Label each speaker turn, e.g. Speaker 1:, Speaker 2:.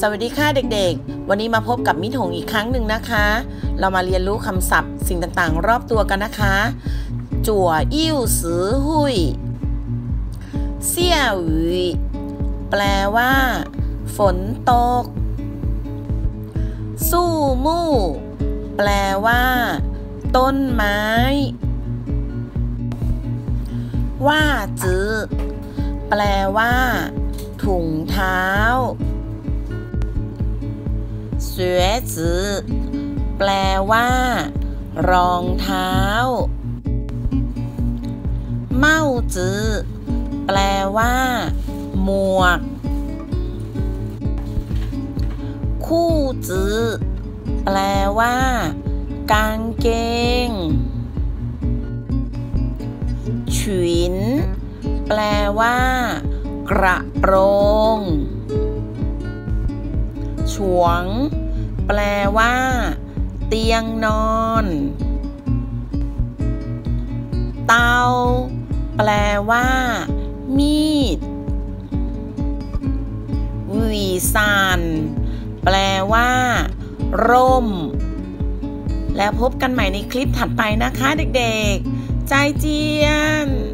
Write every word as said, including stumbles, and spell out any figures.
Speaker 1: สวัสดีค่ะเด็กๆวันนี้มาพบกับมิถงอีกครั้งหนึ่งนะคะเรามาเรียนรู้คำศัพท์สิ่งต่างๆรอบตัวกันนะคะจั่วอิ่วซือหุยเสี่ยหวีแปลว่าฝนตกสู้มู่แปลว่าต้นไม้ว่าจื้อแปลว่าถุงเท้าเสวยจื้อแปลว่ารองเท้าเม่าจื้อแปลว่าหมวกคู่จื้อแปลว่ากางเกงฉินแปลว่ากระโปรงฉวงแปลว่าเตียงนอนเตาแปลว่ามีดหวีซานแปลว่าร่มแล้วพบกันใหม่ในคลิปถัดไปนะคะเด็กๆใจเจียน